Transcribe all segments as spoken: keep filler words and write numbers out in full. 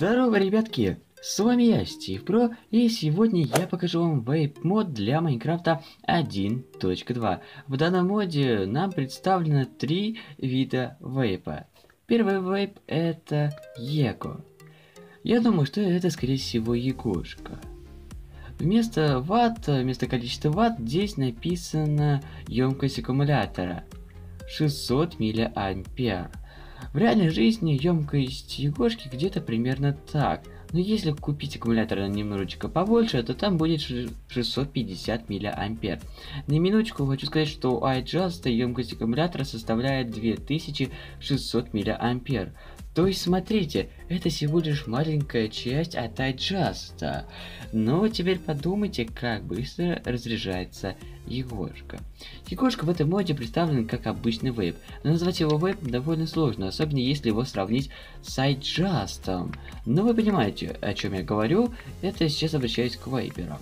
Здорово, ребятки! С вами я, Стив Про, и сегодня я покажу вам вейп-мод для Майнкрафта один точка два. В данном моде нам представлено три вида вейпа. Первый вейп — это Его. Я думаю, что это, скорее всего, Егошка. Вместо ватт, вместо количества ватт, здесь написано емкость аккумулятора шестьсот миллиампер. В реальной жизни емкость Егошки где-то примерно так. Но если купить аккумулятор немножечко побольше, то там будет шестьсот пятьдесят миллиампер. На минуточку хочу сказать, что у iJust емкость аккумулятора составляет две тысячи шестьсот миллиампер. То есть, смотрите, это всего лишь маленькая часть от iJust. Но теперь подумайте, как быстро разряжается Егошка. Егошка в этом моде представлен как обычный вейп, но назвать его вейпом довольно сложно, особенно если его сравнить с iJust. Но вы понимаете, о чем я говорю, это сейчас обращаюсь к вейперам.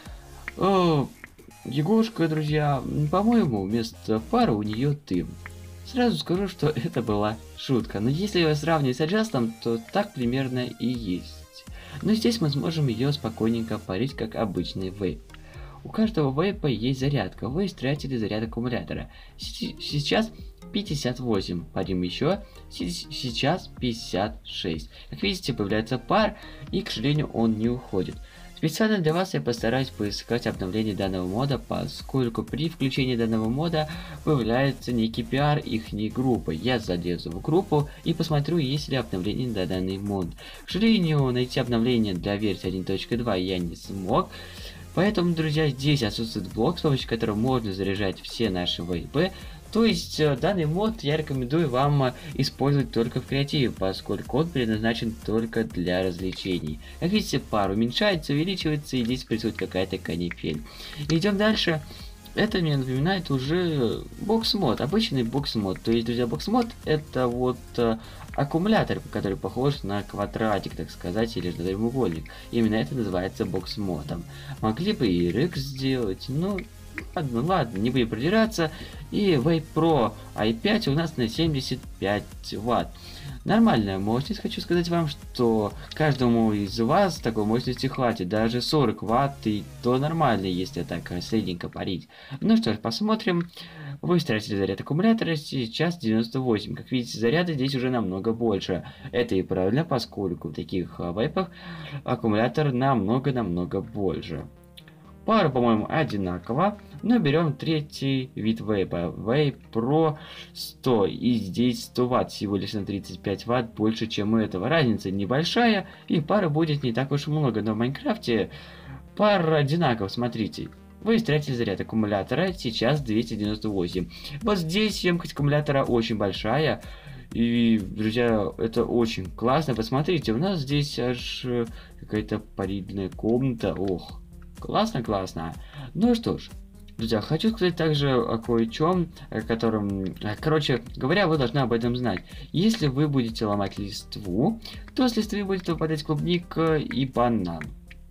О, Егошка, друзья, по-моему, вместо пара у нее дым. Сразу скажу, что это была шутка, но если ее сравнивать с iJust, то так примерно и есть. Но здесь мы сможем ее спокойненько парить, как обычный вейп. У каждого вейпа есть зарядка, вы истратили заряд аккумулятора. Сейчас пятьдесят восемь, парим еще, сейчас пятьдесят шесть. Как видите, появляется пар, и, к сожалению, он не уходит. Специально для вас я постараюсь поискать обновление данного мода, поскольку при включении данного мода появляется некий пиар ихней группы. Я залезу в группу и посмотрю, есть ли обновление на данный мод. К сожалению, найти обновление для версии один точка два я не смог. Поэтому, друзья, здесь отсутствует блок, с помощью которого можно заряжать все наши вейпы. То есть, данный мод я рекомендую вам использовать только в креативе, поскольку он предназначен только для развлечений. Как видите, пар уменьшается, увеличивается, и здесь происходит какая-то канитель. Идем дальше. Это мне напоминает уже бокс-мод, обычный бокс-мод. То есть, друзья, бокс-мод — это вот э, аккумулятор, который похож на квадратик, так сказать, или на треугольник. Именно это называется бокс-модом. Могли бы и эр икс сделать, но... Ладно, ладно, не будем продираться. И Vape Pro ай пять у нас на семьдесят пять ватт. Нормальная мощность, хочу сказать вам, что каждому из вас такой мощности хватит. Даже сорок ватт, и то нормально, если так средненько парить. Ну что ж, посмотрим. Вы истратили заряд аккумулятора, сейчас девяносто восемь. Как видите, заряда здесь уже намного больше. Это и правильно, поскольку в таких вейпах аккумулятор намного-намного больше. Пара, по-моему, одинакова, но берем третий вид вейпа, Vape Pro сто, и здесь сто ватт, всего лишь на тридцать пять ватт больше, чем у этого. Разница небольшая, и пара будет не так уж много, но в Майнкрафте пара одинаков, смотрите. Вы истратили заряд аккумулятора, сейчас двести девяносто восемь. Вот здесь емкость аккумулятора очень большая. И, друзья, это очень классно. Посмотрите, у нас здесь аж какая-то парильная комната. Ох. Классно, классно. Ну что ж, друзья, хочу сказать также о кое-чем, о котором, короче говоря, вы должны об этом знать. Если вы будете ломать листву, то с листвы будет выпадать клубника и банан.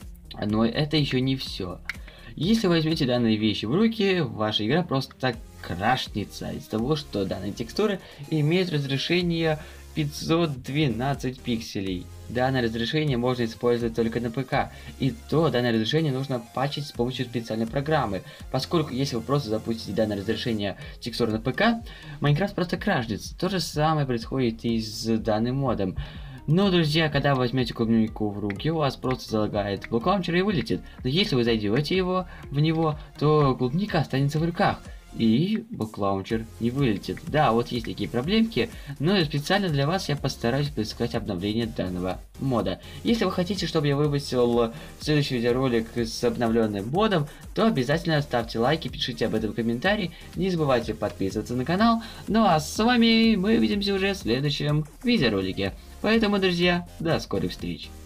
Но это еще не все. Если возьмете данные вещи в руки, ваша игра просто крашнется из-за того, что данные текстуры имеют разрешение пятьсот двенадцать пикселей. Данное разрешение можно использовать только на ПК, и то данное разрешение нужно патчить с помощью специальной программы, поскольку если вы просто запустите данное разрешение текстур на ПК, Майнкрафт просто крашнется. То же самое происходит и с данным модом. Но, друзья, когда вы возьмете клубнику в руки, у вас просто залагает блок лаунчер и вылетит. Но если вы зайдете его, в него, то клубника останется в руках. И блок-лаунчер не вылетит. Да, вот есть такие проблемки, но специально для вас я постараюсь поискать обновление данного мода. Если вы хотите, чтобы я выпустил следующий видеоролик с обновленным модом, то обязательно ставьте лайки, пишите об этом в комментарии, не забывайте подписываться на канал. Ну а с вами мы увидимся уже в следующем видеоролике. Поэтому, друзья, до скорых встреч!